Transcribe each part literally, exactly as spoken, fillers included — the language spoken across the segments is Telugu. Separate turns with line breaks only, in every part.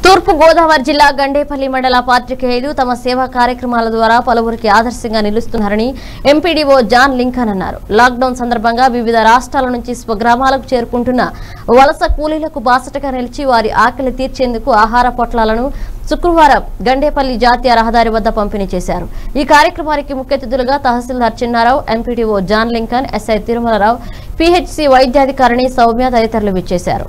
తూర్పు గోదావరి జిల్లా గండేపల్లి మండల పాత్రికేయులు తమ సేవా కార్యక్రమాల ద్వారా పలువురికి ఆదర్శంగా నిలుస్తున్నారని ఎంపీడీఓ జాన్ లింకన్ అన్నారు. లాక్డౌన్ సందర్భంగా వివిధ రాష్ట్రాల నుంచి స్వగ్రామాలకు చేరుకుంటున్న వలస కూలీలకు బాసటగా నిలిచి వారి ఆకలి తీర్చేందుకు ఆహార పొట్లాలను శుక్రవారం గండేపల్లి జాతీయ రహదారి వద్ద పంపిణీ చేశారు. ఈ కార్యక్రమానికి ముఖ్య అతిథులుగా తహసీల్దార్ Chinnarao, MPDO John Lincoln, SI Tirumalarao, PHC వైద్యాధికారిణి సౌమ్య తదితరులు విచ్చేశారు.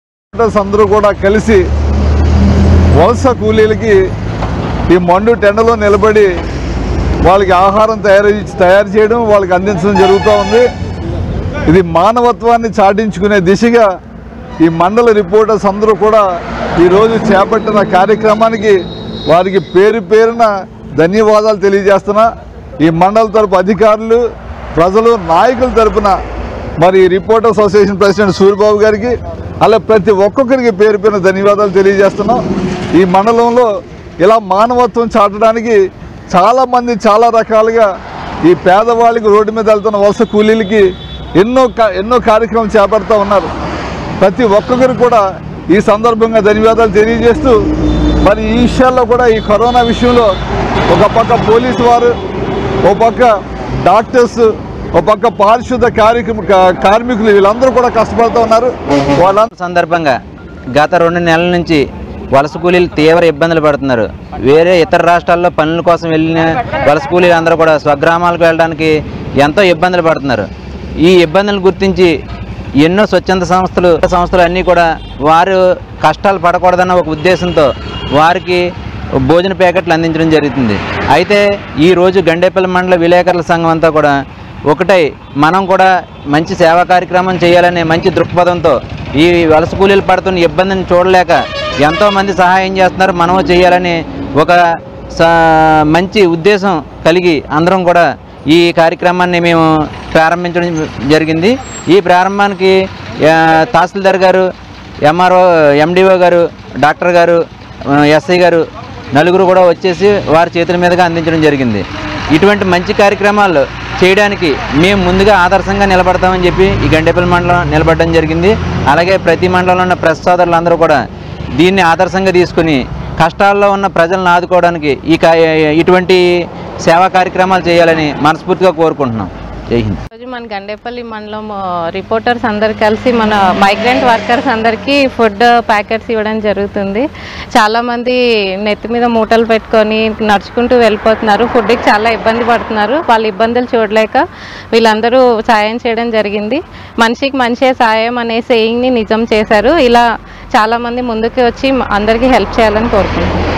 వలస కూలీలకి ఈ మండు టెండలో నిలబడి వాళ్ళకి ఆహారం తయారు తయారు చేయడం వాళ్ళకి అందించడం జరుగుతూ ఉంది. ఇది మానవత్వాన్ని చాటించుకునే దిశగా ఈ మండల రిపోర్టర్స్ అందరూ కూడా ఈరోజు చేపట్టిన కార్యక్రమానికి వారికి పేరు పేరున ధన్యవాదాలు తెలియజేస్తున్నా. ఈ మండల తరపు అధికారులు, ప్రజలు, నాయకుల తరపున మరి రిపోర్టర్స్ అసోసియేషన్ ప్రెసిడెంట్ సూర్యబాబు గారికి అలా ప్రతి ఒక్కొక్కరికి పేరు పేరున ధన్యవాదాలు తెలియజేస్తున్నాం. ఈ మండలంలో ఇలా మానవత్వం చాటడానికి చాలామంది చాలా రకాలుగా ఈ పేదవాళ్ళకి రోడ్డు మీద వెళ్తున్న వలస కూలీలకి ఎన్నో ఎన్నో కార్యక్రమాలు చేపడుతూ ఉన్నారు. ప్రతి ఒక్కొక్కరు కూడా ఈ సందర్భంగా ధన్యవాదాలు తెలియజేస్తూ మరి ఈ విషయాల్లో కూడా ఈ కరోనా విషయంలో ఒక పక్క పోలీసు వారు, ఓ పక్క డాక్టర్స్, ఓ పక్క పారిశుద్ధ కార్యక్రమ కార్మికులు వీళ్ళందరూ కూడా కష్టపడుతూ ఉన్నారు. వాళ్ళ
సందర్భంగా గత రెండు నెలల నుంచి వలస కూలీలు తీవ్ర ఇబ్బందులు పడుతున్నారు. వేరే ఇతర రాష్ట్రాల్లో పనుల కోసం వెళ్ళిన వలస కూలీలు అందరూ కూడా స్వగ్రామాలకు వెళ్ళడానికి ఎంతో ఇబ్బందులు పడుతున్నారు. ఈ ఇబ్బందులు గుర్తించి ఎన్నో స్వచ్ఛంద సంస్థలు సంస్థలు అన్నీ కూడా వారు కష్టాలు పడకూడదన్న ఒక ఉద్దేశంతో వారికి భోజన ప్యాకెట్లు అందించడం జరుగుతుంది. అయితే ఈరోజు గండేపల్లి మండల విలేకరుల సంఘం అంతా కూడా ఒకటై మనం కూడా మంచి సేవా కార్యక్రమం చేయాలనే మంచి దృక్పథంతో ఈ వలస కూలీలు పడుతున్న ఇబ్బందిని చూడలేక ఎంతోమంది సహాయం చేస్తున్నారు, మనము చేయాలని ఒక మంచి ఉద్దేశం కలిగి అందరం కూడా ఈ కార్యక్రమాన్ని మేము ప్రారంభించడం జరిగింది. ఈ ప్రారంభానికి తహసీల్దార్ గారు, ఎంఆర్ఓ, ఎండిఓ గారు, డాక్టర్ గారు, ఎస్ఐ గారు నలుగురు కూడా వచ్చేసి వారి చేతుల మీదుగా అందించడం జరిగింది. ఇటువంటి మంచి కార్యక్రమాలు చేయడానికి మేము ముందుగా ఆదర్శంగా నిలబడతామని చెప్పి ఈ గండేపల్లి మండలం నిలబడడం జరిగింది. అలాగే ప్రతి మండలంలో ఉన్న ప్రెస్ సోదరులు అందరూ కూడా దీన్ని ఆదర్శంగా తీసుకుని కష్టాల్లో ఉన్న ప్రజలను ఆదుకోవడానికి ఈ ఇటువంటి సేవా కార్యక్రమాలు చేయాలని మనస్ఫూర్తిగా కోరుకుంటున్నాం. జై హింద్.
రోజు మన గండేపల్లి మండలం రిపోర్టర్స్ అందరు కలిసి మన మైగ్రెంట్ వర్కర్స్ అందరికీ ఫుడ్ ప్యాకెట్స్ ఇవ్వడం జరుగుతుంది. చాలామంది నెత్తి మీద మూటలు పెట్టుకొని నడుచుకుంటూ వెళ్ళిపోతున్నారు. ఫుడ్కి చాలా ఇబ్బంది పడుతున్నారు. వాళ్ళ ఇబ్బందులు చూడలేక వీళ్ళందరూ సాయం చేయడం జరిగింది. మనిషికి మనిషే సాయం అనే సేయింగ్ని నిజం చేశారు. ఇలా చాలామంది ముందుకు వచ్చి అందరికీ హెల్ప్ చేయాలని కోరుకుంటున్నాను.